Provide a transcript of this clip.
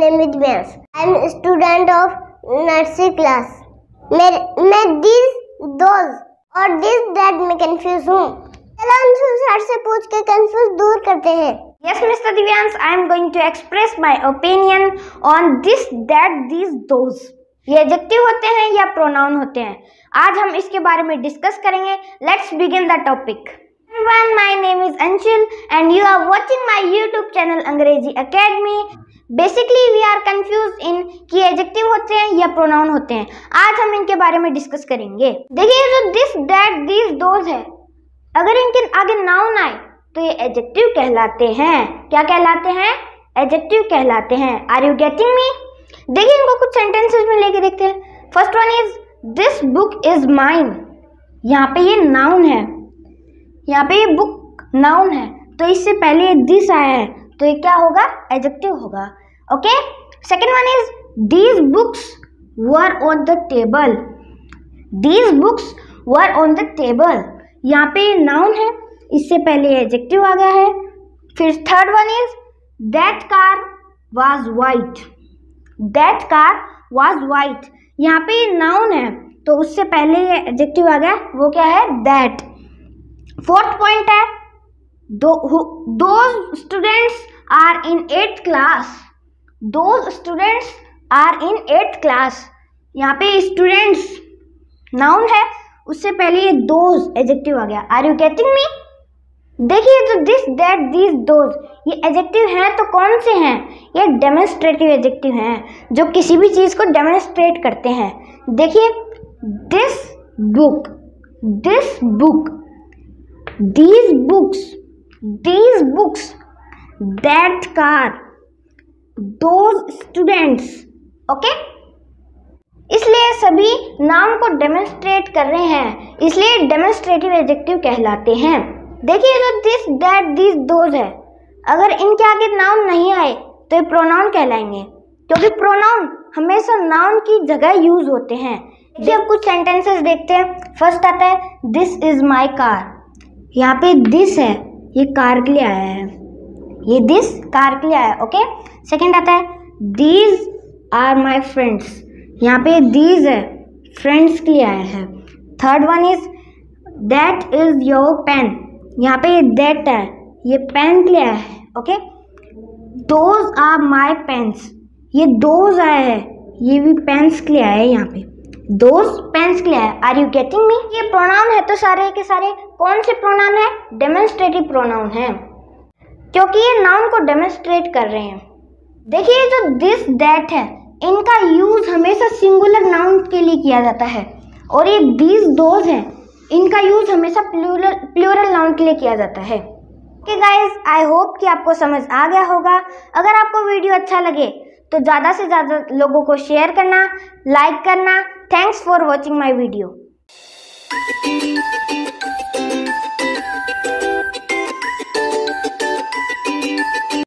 name is Vyans. I am a student of nursery class. मैं these, those और this, that में confuse हूँ। चलो अंशु सर से पूछ के कंफ्यूज दूर करते हैं। Yes, Mr. Divyansh, I am going to express my opinion on this, that, these, those. ये एडजेक्टिव होते हैं या प्रोनाउन होते हैं? आज हम इसके बारे में डिस्कस करेंगे। Let's begin the topic. Everyone, my name is Anshul and you are watching my YouTube channel अंग्रेजी Academy. Basically, we are confused in कि एडजेक्टिव होते हैं या प्रोनाउन होते हैं। आज हम इनके बारे में डिस्कस करेंगे। देखिए, जो this, that, these, those है, अगर इनके आगे नाउन आए तो ये एडजेक्टिव कहलाते हैं। क्या कहलाते हैं? एडजेक्टिव कहलाते हैं। Are you getting me? देखिए, इनको कुछ सेंटेंसेस में लेके देखते हैं। First one is this book is mine. यहाँ पे ये नाउन है, यहाँ पे ये बुक नाउन है, तो इससे पहले ये दिस आया है, तो ये क्या होगा? एडजेक्टिव होगा। Okay. Second one is these books were on the table. These books were on the table, यहाँ पे ये नाउन है, इससे पहले एडजेक्टिव आ गया है। फिर third one is that car was white. That car was white, यहाँ पे ये नाउन है, तो उससे पहले ये एडजेक्टिव आ गया, वो क्या है? दैट। फोर्थ पॉइंट है those students are in 8th class. Those students are in 8th class, यहाँ पे स्टूडेंट्स नाउन है, उससे पहले ये दोज एडजेक्टिव आ गया। Are you getting me? देखिए, जो दिस, दैट, दीज, दोज ये एडजेक्टिव हैं तो कौन से हैं? ये डेमोन्स्ट्रेटिव एडजेक्टिव हैं जो किसी भी चीज़ को डेमोन्स्ट्रेट करते हैं। देखिए, this book, this book, these books, these books, that car, those students. Okay, इसलिए सभी नाउन को डेमोन्स्ट्रेट कर रहे हैं, इसलिए डेमोन्स्ट्रेटिव एडजेक्टिव कहलाते हैं। देखिए, जो दिस, दैट, दीज, दोज है, अगर इनके आगे नाउन नहीं आए तो ये प्रोनाउन कहलाएंगे, क्योंकि प्रोनाउन हमेशा नाउन की जगह यूज होते हैं। देखिए, अब कुछ सेंटेंसेस देखते हैं। फर्स्ट आता है दिस इज माई कार। यहाँ पे दिस है, ये कार के लिए आया है, ये दिस कार के लिए आया है। ओके। सेकेंड आता है दीज आर माई फ्रेंड्स। यहाँ पे दीज है, फ्रेंड्स के लिए आया है। Third one is that is your pen. यहाँ पे ये दैट है, ये पेन के लिए आया है। Okay. Those are my pens, ये दोज आया है, ये भी पेन्स के लिए आया है। यहाँ पे दोज पेन्स के लिए आया है। Are you getting me? ये प्रोनाउन है तो सारे के सारे कौन से प्रोनाउन है? डेमोन्स्ट्रेटिव प्रोनाउन है, क्योंकि ये नाउन को डेमोन्स्ट्रेट कर रहे हैं। देखिए, जो दिस, दैट है, इनका यूज हमेशा सिंगुलर नाउन के लिए किया जाता है, और ये दीज, दोज है, इनका यूज हमेशा प्लूरल नाउन के लिए किया जाता है। ओके गाइज, आई होप कि आपको समझ आ गया होगा। अगर आपको वीडियो अच्छा लगे तो ज़्यादा से ज़्यादा लोगों को शेयर करना, लाइक करना। Thanks for watching my video.